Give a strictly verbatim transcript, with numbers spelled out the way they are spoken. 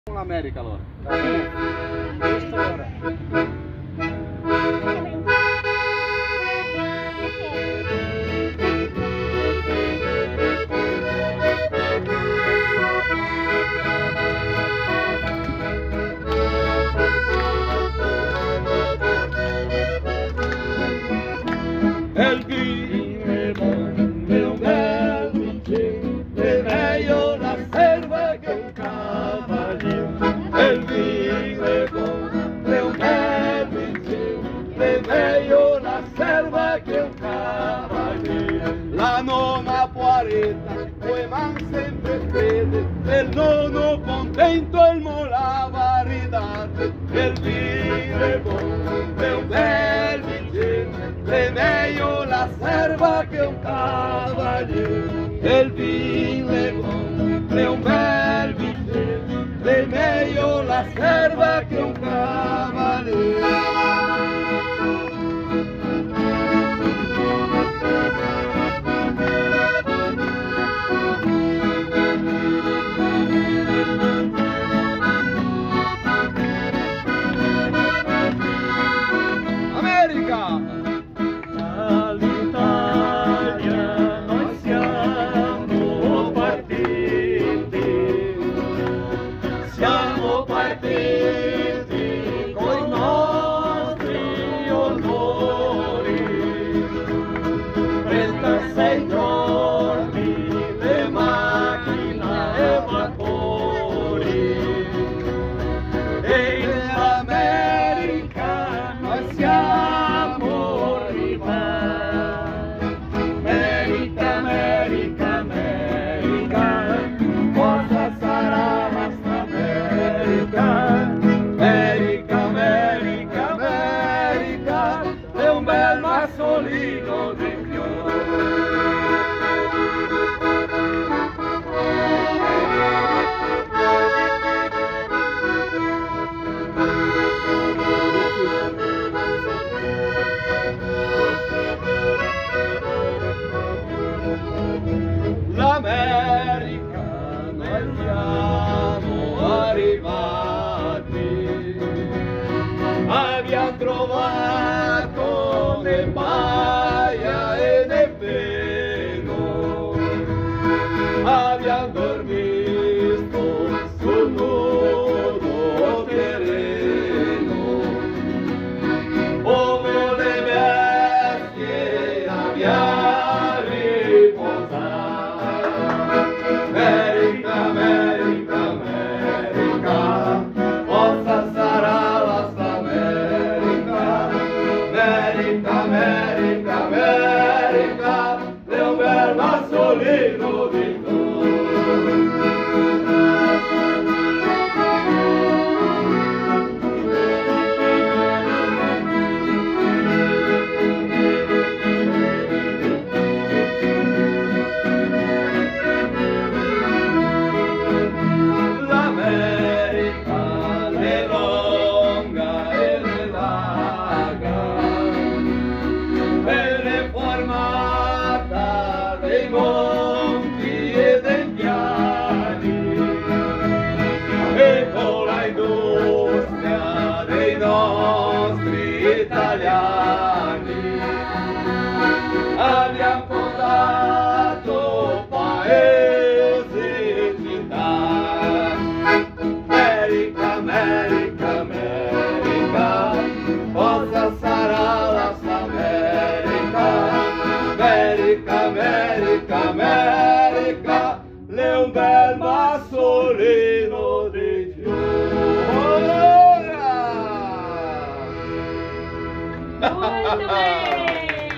L'America allora. Va bene. Visto ora. El vino è un bel vincere, è meglio la serva che un cavaliere. El vino è buono, è un bel vincere, è meglio la serva che un cavaliere. La nonna Poaretta, poi man sempre fede, per nono contento il molava ridate. El vino è buono, è un bel vincere, è meglio la serva che un cavaliere. El vino è buono, è un bel vincere, è meglio la serva che un cavaliere. Siamo partiti coi nostri onori, trentasei giorni, le macchine e vapori, e in America noi siamo arrivati. America, America, America, cosa sarà la America?